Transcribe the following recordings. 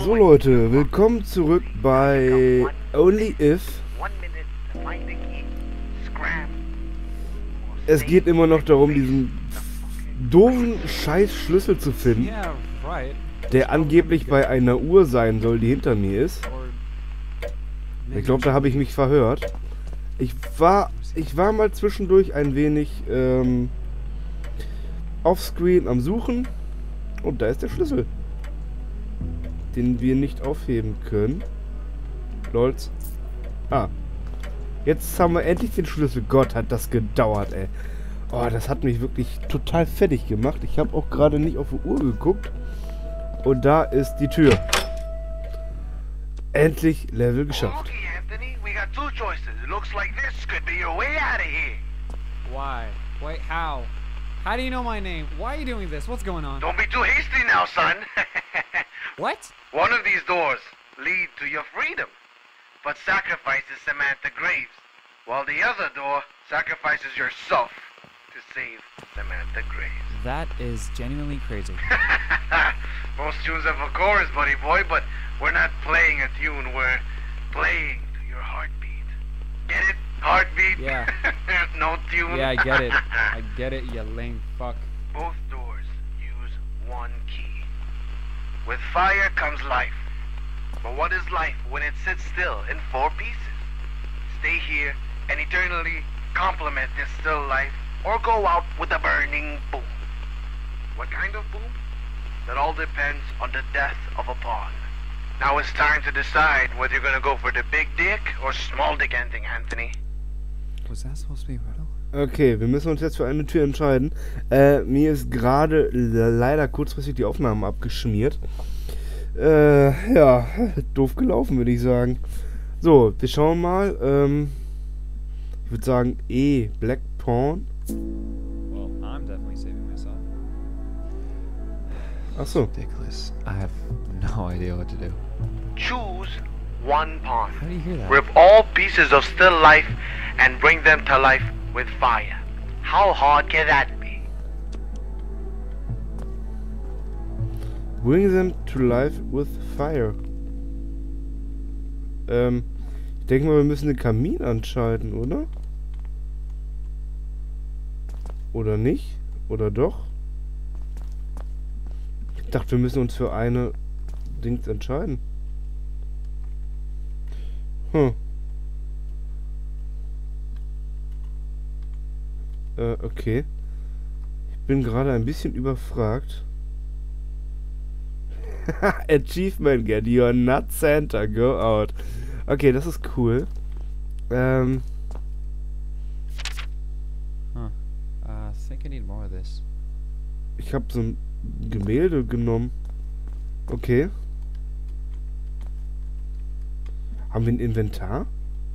So Leute, willkommen zurück bei Only If. Es geht immer noch darum, diesen doofen scheiß Schlüssel zu finden, der angeblich bei einer Uhr sein soll, die hinter mir ist. Ich glaube, da habe ich mich verhört. Ich war mal zwischendurch ein wenig offscreen am Suchen und da ist der Schlüssel, den wir nicht aufheben können. Lolz. Ah. Jetzt haben wir endlich den Schlüssel. Gott, hat das gedauert, ey. Oh, das hat mich wirklich total fertig gemacht. Ich habe auch gerade nicht auf die Uhr geguckt. Und da ist die Tür. Endlich Level geschafft. Okay, Anthony, we got two choices. It looks like this could be your way out of here. Why? Wait, how? How do you know my name? Why are you doing this? What's going on? Don't be too hasty now, son. What? One of these doors lead to your freedom, but sacrifices Samantha Graves, while the other door sacrifices yourself to save Samantha Graves. That is genuinely crazy. Most tunes have a chorus, buddy boy, but we're not playing a tune, we're playing to your heartbeat. Get it? Heartbeat? Yeah. No tune? Yeah, I get it. I get it, you lame fuck. Both doors use one key. With fire comes life. But what is life when it sits still in four pieces? Stay here and eternally complement this still life, or go out with a burning boom. What kind of boom? That all depends on the death of a pawn. Now it's time to decide whether you're gonna go for the big dick or small dick ending, Anthony. Was that supposed to be Riddle? Okay, wir müssen uns jetzt für eine Tür entscheiden. Mir ist gerade leider kurzfristig die Aufnahmen abgeschmiert. Ja, doof gelaufen, würde ich sagen. So, wir schauen mal. Ich würde sagen, Black Pawn. Well, I'm definitely saving myself. Achso. Ridiculous. I have no idea what to do. Choose one pawn. How do you hear that? Rip all pieces of still life and bring them to life with fire. How hard can that be? Bring them to life with fire. Ich denke mal, wir müssen den Kamin anschalten, oder? Oder nicht? Oder doch? Ich dachte, wir müssen uns für eine Dings entscheiden. Okay. Ich bin gerade ein bisschen überfragt. Achievement get, you are not Santa, go out. Okay, das ist cool. I think I need more of this. Ich habe so ein Gemälde genommen. Okay. Haben wir ein Inventar?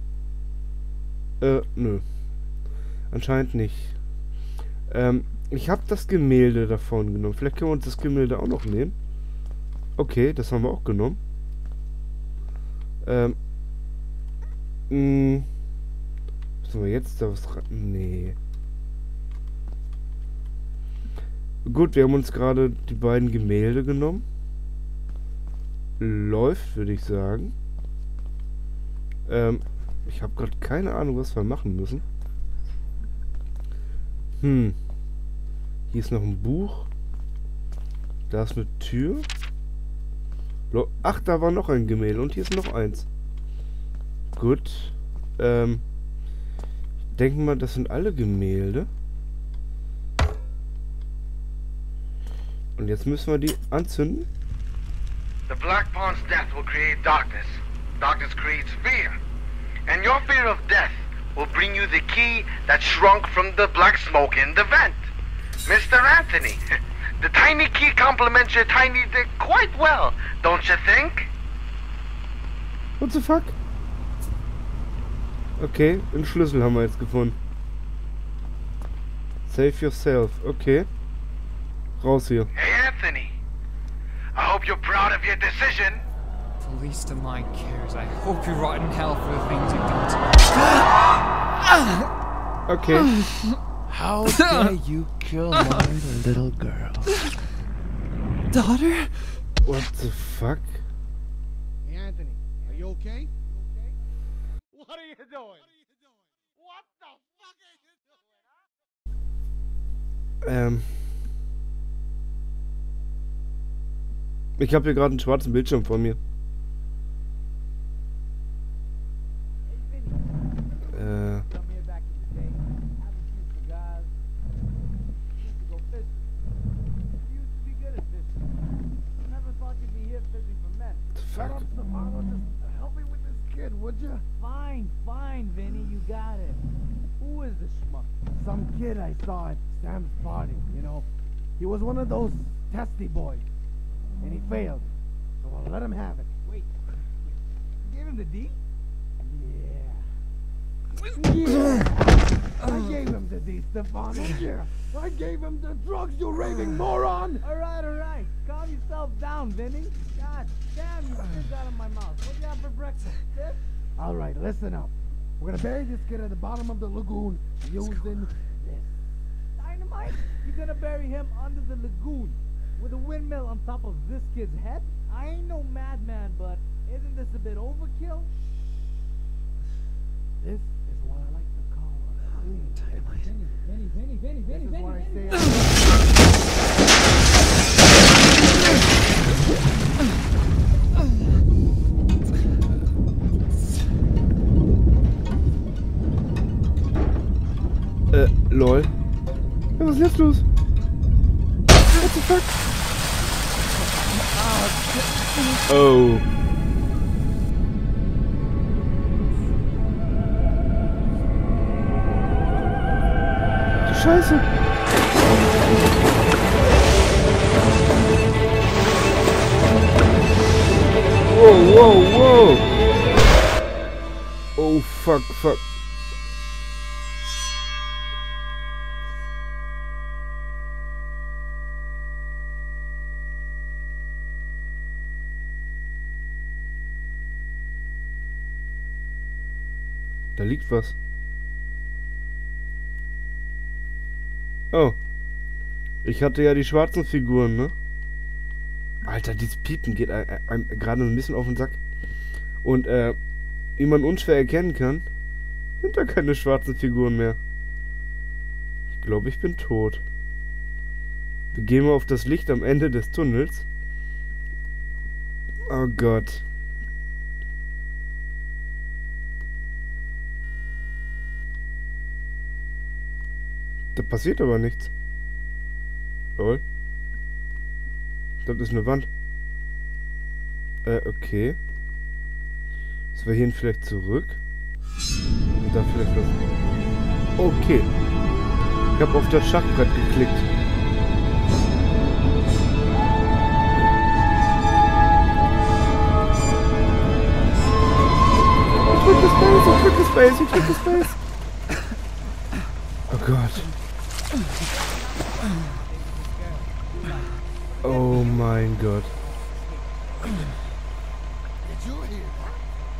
Nö. Anscheinend nicht. Ich habe das Gemälde davon genommen. Vielleicht können wir uns das Gemälde auch noch nehmen. Okay, das haben wir auch genommen. Müssen wir jetzt da was ran? Nee. Gut, wir haben uns gerade die beiden Gemälde genommen. Läuft, würde ich sagen. Ich habe gerade keine Ahnung, was wir machen müssen. Hier ist noch ein Buch. Da ist eine Tür. Ach, da war noch ein Gemälde und hier ist noch eins. Gut. Ich denke mal, das sind alle Gemälde. Und jetzt müssen wir die anzünden. The Black Pawn's death will create darkness. Darkness creates fear. And your fear of death will bring you the key that shrunk from the black smoke in the vent. Mr. Anthony, the tiny key complements your tiny dick quite well, don't you think? What the fuck? Okay, einen Schlüssel haben wir jetzt gefunden. Save yourself. Okay. Raus hier. Hey, Anthony. I hope you're proud of your decision. The least of my cares. I hope you rot in hell for the things you've done to me. Okay. How dare you kill my little girl? Daughter? What the fuck? You okay? What are you doing? What the fuck are you doing? Ich habe hier gerade einen schwarzen Bildschirm vor mir. Shut up, Stefano. Just help me with this kid, would you? Fine, Vinny, you got it. Who is the schmuck? Some kid I saw at Sam's party, you know. He was one of those testy boys. And he failed. So I'll let him have it. Wait, you gave him the D? Yeah. I gave him the D, Stefano. Yeah. I gave him the drugs, you raving moron! Alright. Calm yourself down, Vinny. God damn, you spit out of my mouth. What do you have for breakfast? Fish? Alright, listen up. We're gonna bury this kid at the bottom of the lagoon using this. Dynamite? You're gonna bury him under the lagoon with a windmill on top of this kid's head? I ain't no madman, but isn't this a bit overkill? This is what I like to call a clean Vinny. This is what I say. Lol. Ja, was ist jetzt los? What the fuck? Oh. Die Scheiße. Wow. Oh, fuck. Da liegt was. Oh. Ich hatte ja die schwarzen Figuren, ne? Alter, dieses Piepen geht einem gerade ein bisschen auf den Sack. Und, wie man unschwer erkennen kann, sind da keine schwarzen Figuren mehr. Ich glaube, ich bin tot. Wir gehen mal auf das Licht am Ende des Tunnels. Oh Gott. Da passiert aber nichts. Lol. Das ist eine Wand. Okay. Dass wir hier vielleicht zurück. Und da vielleicht was. Okay. Ich habe auf das Schachbrett geklickt. Ich drücke Space. Oh Gott. Oh mein Gott. Did you hear that?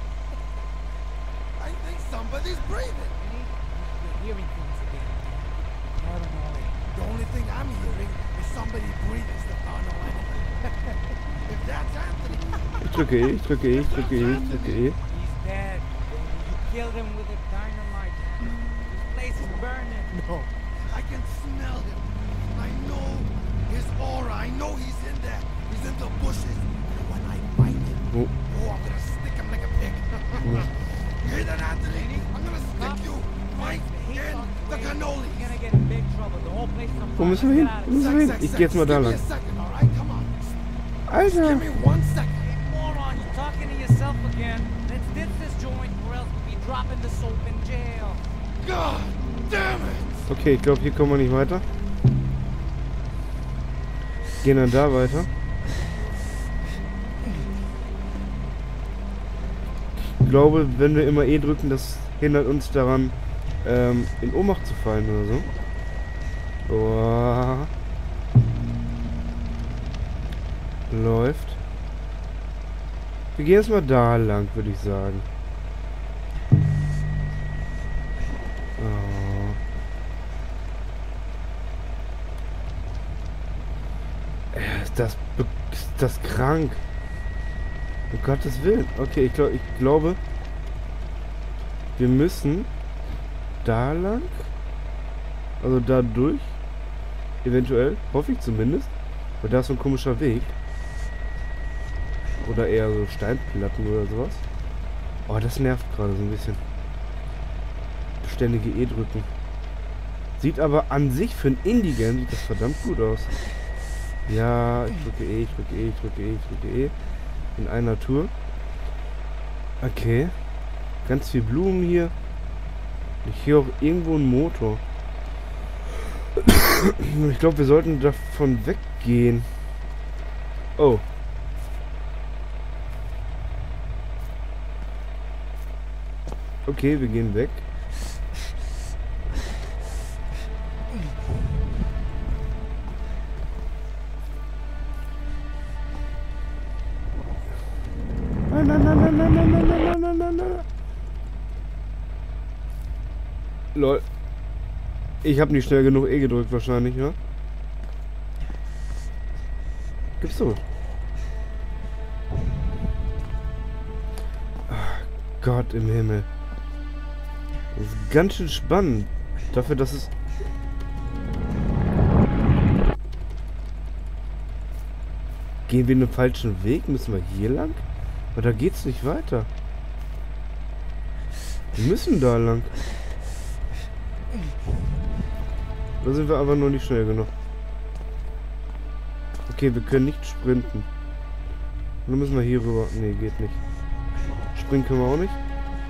I think somebody's breathing. You're hearing things again. I don't know. The only thing I'm hearing is somebody breathing, Stefano. If that's Anthony. Ich drücke E. He's dead. You killed him with a dynamite. This place is burning. No, I can smell him. I know his aura. I know he's in there. He's in the bushes. And when I find him, I'm gonna stick him like a pig. You hear that, Anthony? I'm gonna stick you right in the cannoli. You're gonna get in big trouble. The whole place is on Wo fire. müssen wir hin? Get out Wo of müssen wir hin? Ich geh jetzt mal da Give me lang. a second, all right? Come on. Alter! Give me 1 second. Hey, moron, you're talking to yourself again. Let's ditch this joint or else we'll be dropping the soap in jail. God damn it! Okay, ich glaube, hier kommen wir nicht weiter. Gehen dann da weiter. Ich glaube, wenn wir immer E drücken, das hindert uns daran, in Ohnmacht zu fallen oder so. Oh. Läuft. Wir gehen jetzt mal da lang, würde ich sagen. Oh. Ist das krank? Um Gottes Willen. Okay, ich glaube, wir müssen da lang. Also da durch. Eventuell. Hoffe ich zumindest. Weil da ist so ein komischer Weg. Oder eher so Steinplatten oder sowas. Oh, das nervt gerade so ein bisschen. Beständige E drücken. Sieht aber an sich für einen Indigen sieht das verdammt gut aus. Ja, ich drücke E, ich drücke E, ich drücke E, ich drücke E. In einer Tour. Okay. Ganz viel Blumen hier. Ich höre auch irgendwo einen Motor. Ich glaube, wir sollten davon weggehen. Oh. Okay, wir gehen weg. Nein, nein, nein, nein, nein, nein, nein, nein, nein, nein, nein. Lol. Ich habe nicht schnell genug E gedrückt wahrscheinlich, ja? Gibt's so. Ach, Gott im Himmel. Das ist ganz schön spannend. Dafür, dass es... Gehen wir einen falschen Weg? Müssen wir hier lang? Aber da geht's nicht weiter. Wir müssen da lang. Da sind wir aber noch nicht schnell genug. Okay, wir können nicht sprinten. Und dann müssen wir hier rüber. Nee, geht nicht. Springen können wir auch nicht.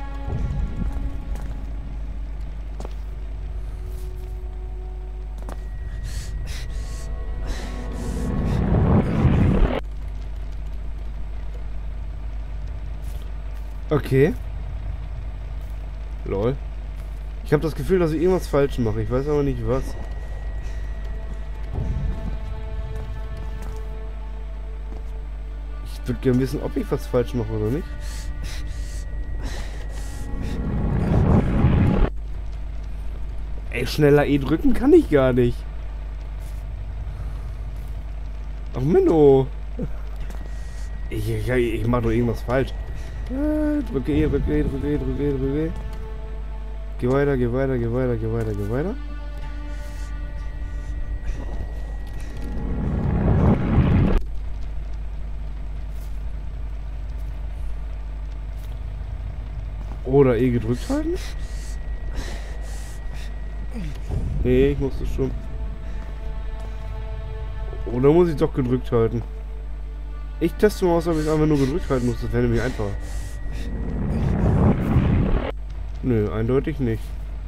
Okay. Lol. Ich habe das Gefühl, dass ich irgendwas falsch mache. Ich weiß aber nicht was. Ich würde gerne wissen, ob ich was falsch mache oder nicht. Ey, schneller E drücken kann ich gar nicht. Ach Menno. Ich mache doch irgendwas falsch. Drücke E, drücke E, drücke E, drücke E, drücke E. Geh weiter, geh weiter, geh weiter, geh weiter, geh weiter. Oder E gedrückt halten? Nee, ich musste schon. Oder muss ich doch gedrückt halten? Ich teste mal aus, ob ich es einfach nur gedrückt halten muss. Das wäre nämlich einfacher. Nö, eindeutig nicht.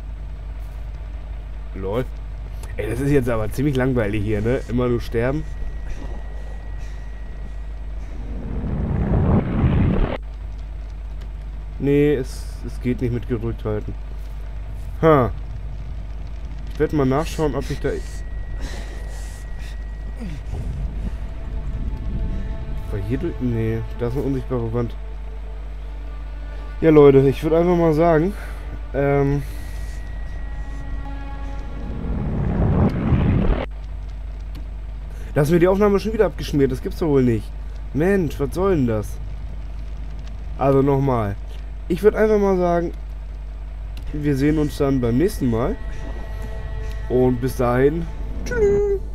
Lol. Ey, das ist jetzt aber ziemlich langweilig hier, ne? Immer nur sterben. Nee, es geht nicht mit gedrückt halten. Ha. Ich werde mal nachschauen, ob ich da... War hier durch? Nee, da ist eine unsichtbare Wand. Ja, Leute, ich würde einfach mal sagen, da ist mir die Aufnahme schon wieder abgeschmiert. Das gibt's doch wohl nicht. Mensch, was soll denn das? Also nochmal. Ich würde einfach mal sagen, wir sehen uns dann beim nächsten Mal. Und bis dahin, tschüss.